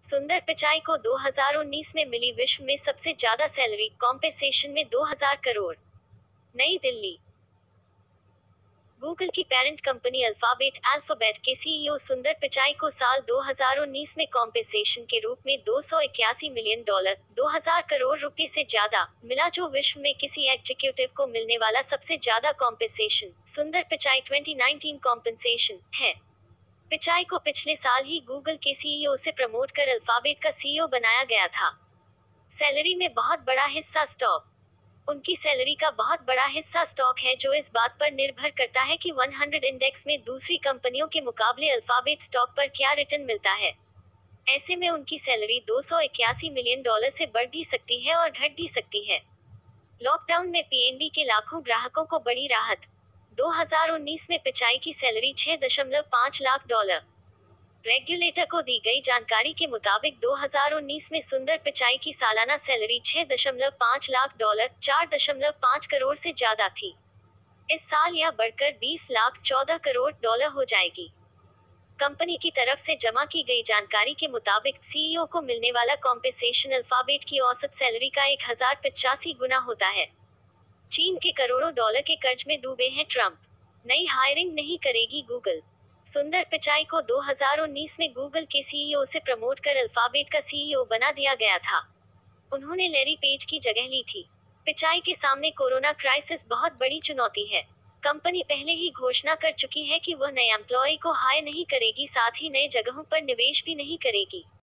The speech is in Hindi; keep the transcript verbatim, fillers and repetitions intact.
सुंदर पिचाई को दो हज़ार उन्नीस में मिली विश्व में सबसे ज्यादा सैलरी, कॉम्पेंसेशन में दो हज़ार करोड़। नई दिल्ली। गूगल की पेरेंट कंपनी अल्फाबेट अल्फाबेट के सीईओ सुंदर पिचाई को साल दो हज़ार उन्नीस में कॉम्पेंसेशन के रूप में दो सौ इक्यासी मिलियन डॉलर दो हज़ार करोड़ रुपए से ज्यादा मिला, जो विश्व में किसी एग्जीक्यूटिव को मिलने वाला सबसे ज्यादा कॉम्पेंसेशन सुंदर पिचाई दो हज़ार उन्नीस कॉम्पेंसेशन है। पिचाई को पिछले साल ही गूगल के सीईओ से प्रमोट कर अल्फाबेट का सीईओ बनाया गया था। सैलरी में बहुत बड़ा हिस्सा स्टॉक। उनकी सैलरी का बहुत बड़ा हिस्सा स्टॉक है, जो इस बात पर निर्भर करता है कि सौ इंडेक्स में दूसरी कंपनियों के मुकाबले अल्फाबेट स्टॉक पर क्या रिटर्न मिलता है। ऐसे में उनकी सैलरी दो सौ इक्यासी मिलियन डॉलर से बढ़ भी सकती है और घट भी सकती है। लॉकडाउन में पीएनबी के लाखों ग्राहकों को बड़ी राहत। दो हज़ार उन्नीस में पिचाई की सैलरी छह दशमलव पाँच लाख डॉलर। रेगुलेटर को दी गई जानकारी के मुताबिक दो हज़ार उन्नीस में सुंदर पिचाई की सालाना सैलरी छह दशमलव पाँच लाख डॉलर चार दशमलव पाँच करोड़ से ज्यादा थी। इस साल यह बढ़कर बीस लाख चौदह करोड़ डॉलर हो जाएगी। कंपनी की तरफ से जमा की गई जानकारी के मुताबिक सीईओ को मिलने वाला कॉम्पेंसेशन अल्फाबेट की औसत सैलरी का एक हजार पिचासी गुना होता है। चीन के करोड़ों डॉलर के कर्ज में डूबे हैं ट्रंप। नई हायरिंग नहीं करेगी गूगल। सुंदर पिचाई को दो हज़ार उन्नीस में गूगल के सीईओ से प्रमोट कर अल्फाबेट का सीईओ बना दिया गया था। उन्होंने लैरी पेज की जगह ली थी। पिचाई के सामने कोरोना क्राइसिस बहुत बड़ी चुनौती है। कंपनी पहले ही घोषणा कर चुकी है कि वह नए एम्प्लॉय को हायर नहीं करेगी, साथ ही नए जगहों पर निवेश भी नहीं करेगी।